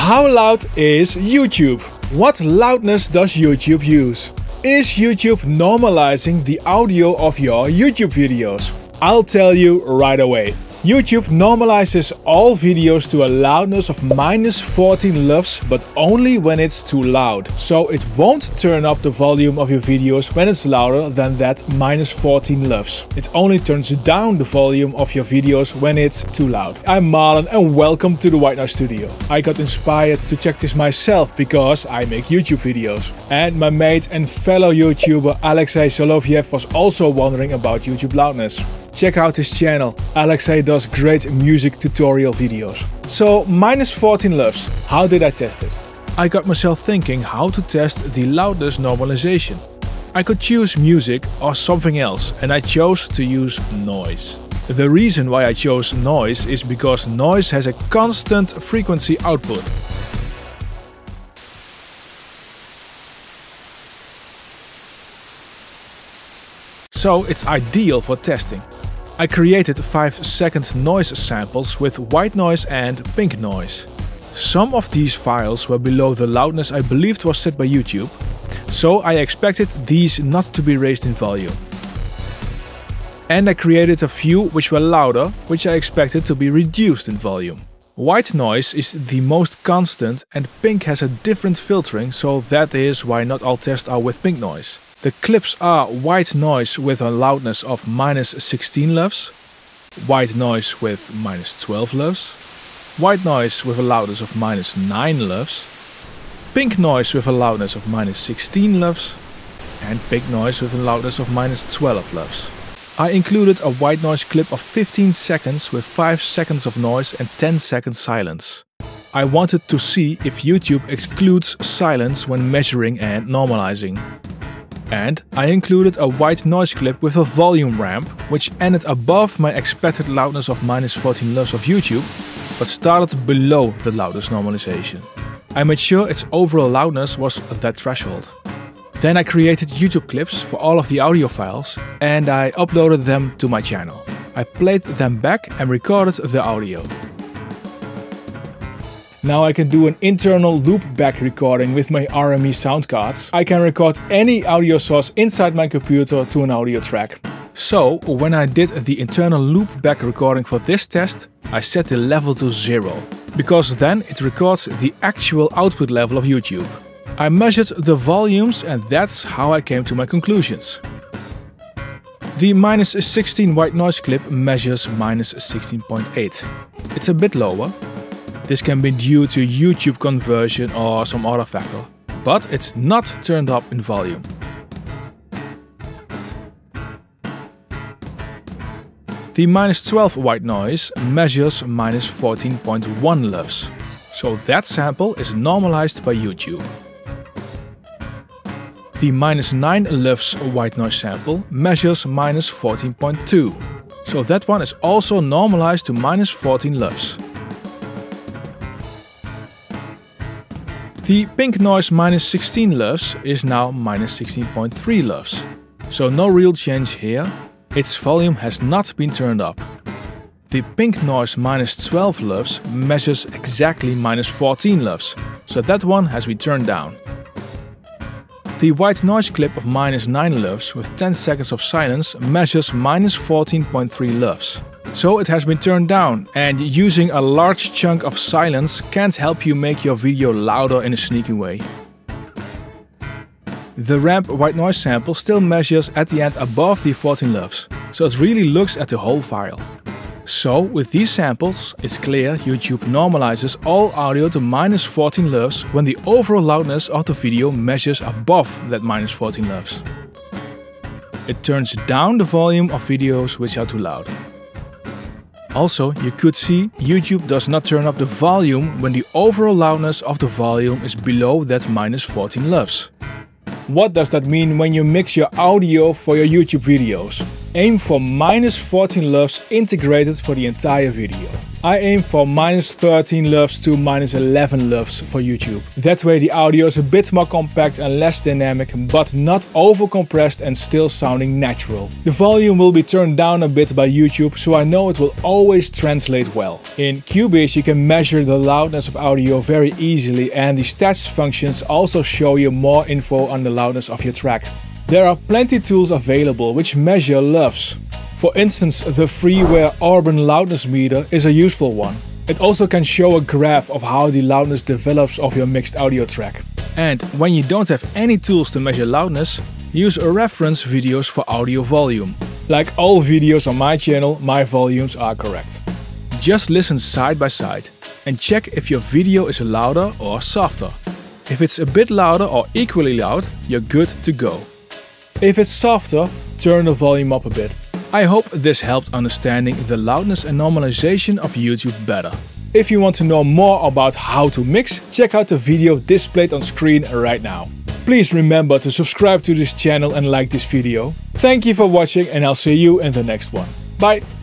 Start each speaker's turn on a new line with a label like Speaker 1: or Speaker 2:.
Speaker 1: How loud is YouTube? What loudness does YouTube use? Is YouTube normalizing the audio of your YouTube videos? I'll tell you right away. YouTube normalizes all videos to a loudness of -14 LUFS, but only when it's too loud. So it won't turn up the volume of your videos when it's louder than that -14 LUFS. It only turns down the volume of your videos when it's too loud. I'm Marlon and welcome to the White Noise Studio. I got inspired to check this myself because I make YouTube videos. And my mate and fellow YouTuber Alexey Soloviev was also wondering about YouTube loudness. Check out his channel. Alexey does great music tutorial videos. So -14 LUFS, how did I test it? I got myself thinking how to test the loudness normalization. I could choose music or something else and I chose to use noise. The reason why I chose noise is because noise has a constant frequency output. So it's ideal for testing. I created 5-second noise samples with white noise and pink noise. Some of these files were below the loudness I believed was set by YouTube, so I expected these not to be raised in volume. And I created a few which were louder, which I expected to be reduced in volume. White noise is the most constant and pink has a different filtering, so that is why not all tests are with pink noise. The clips are white noise with a loudness of -16 LUFS, white noise with -12 LUFS, white noise with a loudness of -9 LUFS, pink noise with a loudness of -16 LUFS, and pink noise with a loudness of -12 LUFS. I included a white noise clip of 15 seconds with 5 seconds of noise and 10 seconds silence. I wanted to see if YouTube excludes silence when measuring and normalizing. And I included a white noise clip with a volume ramp, which ended above my expected loudness of -14 LUFS of YouTube, but started below the loudness normalization. I made sure its overall loudness was at that threshold. Then I created YouTube clips for all of the audio files and I uploaded them to my channel. I played them back and recorded the audio. Now I can do an internal loopback recording with my RME sound cards. I can record any audio source inside my computer to an audio track. So when I did the internal loopback recording for this test, I set the level to 0, because then it records the actual output level of YouTube. I measured the volumes and that's how I came to my conclusions. The -16 white noise clip measures -16.8. It's a bit lower. This can be due to YouTube conversion or some other factor, but it's not turned up in volume. The -12 white noise measures -14.1 LUFS, so that sample is normalized by YouTube. The -9 LUFS white noise sample measures -14.2, so that one is also normalized to -14 LUFS. The pink noise -16 LUFS is now -16.3 LUFS, so no real change here. Its volume has not been turned up. The pink noise -12 LUFS measures exactly -14 LUFS, so that one has been turned down. The white noise clip of -9 LUFS with 10 seconds of silence measures -14.3 LUFS. So it has been turned down, and using a large chunk of silence can't help you make your video louder in a sneaky way. The ramp white noise sample still measures at the end above the 14 LUFS, so it really looks at the whole file. So with these samples, it's clear YouTube normalizes all audio to -14 LUFS when the overall loudness of the video measures above that -14 LUFS. It turns down the volume of videos which are too loud. Also, you could see YouTube does not turn up the volume when the overall loudness of the volume is below that -14 LUFS. What does that mean when you mix your audio for your YouTube videos? Aim for -14 LUFS integrated for the entire video. I aim for -13 LUFS to -11 LUFS for YouTube. That way the audio is a bit more compact and less dynamic, but not over-compressed and still sounding natural. The volume will be turned down a bit by YouTube, so I know it will always translate well. In Cubase you can measure the loudness of audio very easily, and the stats functions also show you more info on the loudness of your track. There are plenty tools available which measure LUFS. For instance, the freeware Urban Loudness Meter is a useful one. It also can show a graph of how the loudness develops of your mixed audio track. And when you don't have any tools to measure loudness, use reference videos for audio volume. Like all videos on my channel, my volumes are correct. Just listen side by side and check if your video is louder or softer. If it's a bit louder or equally loud, you're good to go. If it's softer, turn the volume up a bit. I hope this helped understanding the loudness and normalization of YouTube better. If you want to know more about how to mix, check out the video displayed on screen right now. Please remember to subscribe to this channel and like this video. Thank you for watching, and I'll see you in the next one. Bye!